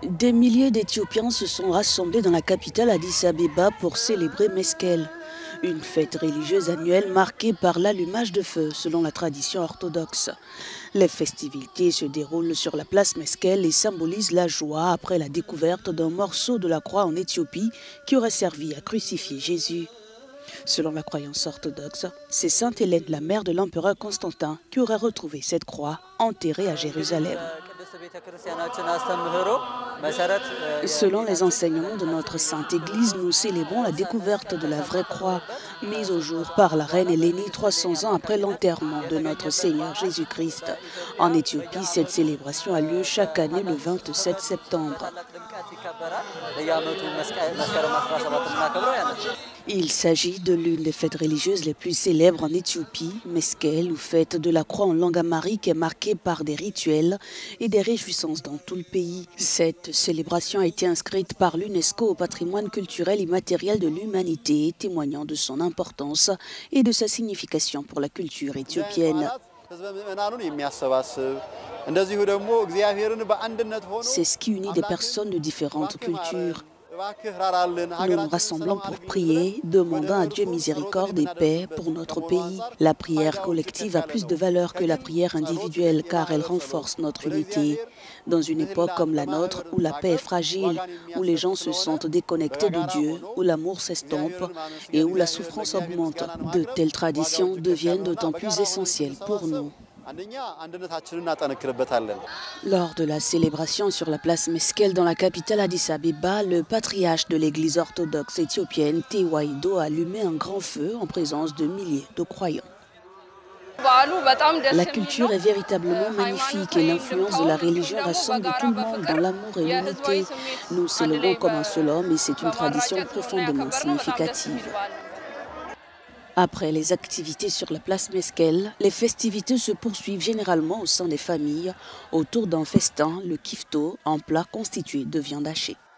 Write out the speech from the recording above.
Des milliers d'Éthiopiens se sont rassemblés dans la capitale Addis Abeba pour célébrer Meskel, une fête religieuse annuelle marquée par l'allumage de feu selon la tradition orthodoxe. Les festivités se déroulent sur la place Meskel et symbolisent la joie après la découverte d'un morceau de la croix en Éthiopie qui aurait servi à crucifier Jésus. Selon la croyance orthodoxe, c'est Sainte Hélène, la mère de l'empereur Constantin, qui aurait retrouvé cette croix enterrée à Jérusalem. Selon les enseignements de notre Sainte Église, nous célébrons la découverte de la vraie croix, mise au jour par la reine Hélénie 300 ans après l'enterrement de notre Seigneur Jésus-Christ. En Éthiopie, cette célébration a lieu chaque année le 27 septembre. Il s'agit de l'une des fêtes religieuses les plus célèbres en Éthiopie, Meskel, ou fête de la croix en langue amharique, est marquée par des rituels et des réjouissances dans tout le pays. Cette célébration a été inscrite par l'UNESCO au patrimoine culturel immatériel de l'humanité, témoignant de son importance et de sa signification pour la culture éthiopienne. C'est ce qui unit des personnes de différentes cultures. Nous nous rassemblons pour prier, demandant à Dieu miséricorde et paix pour notre pays. La prière collective a plus de valeur que la prière individuelle car elle renforce notre unité. Dans une époque comme la nôtre où la paix est fragile, où les gens se sentent déconnectés de Dieu, où l'amour s'estompe et où la souffrance augmente, de telles traditions deviennent d'autant plus essentielles pour nous. Lors de la célébration sur la place Meskel dans la capitale Addis Abeba, le patriarche de l'église orthodoxe éthiopienne, Tewaido, a allumé un grand feu en présence de milliers de croyants. La culture est véritablement magnifique et l'influence de la religion rassemble tout le monde dans l'amour et l'unité. Nous célébrons comme un seul homme et c'est une tradition profondément significative. Après les activités sur la place Meskel, les festivités se poursuivent généralement au sein des familles autour d'un festin, le kifto, un plat constitué de viande hachée.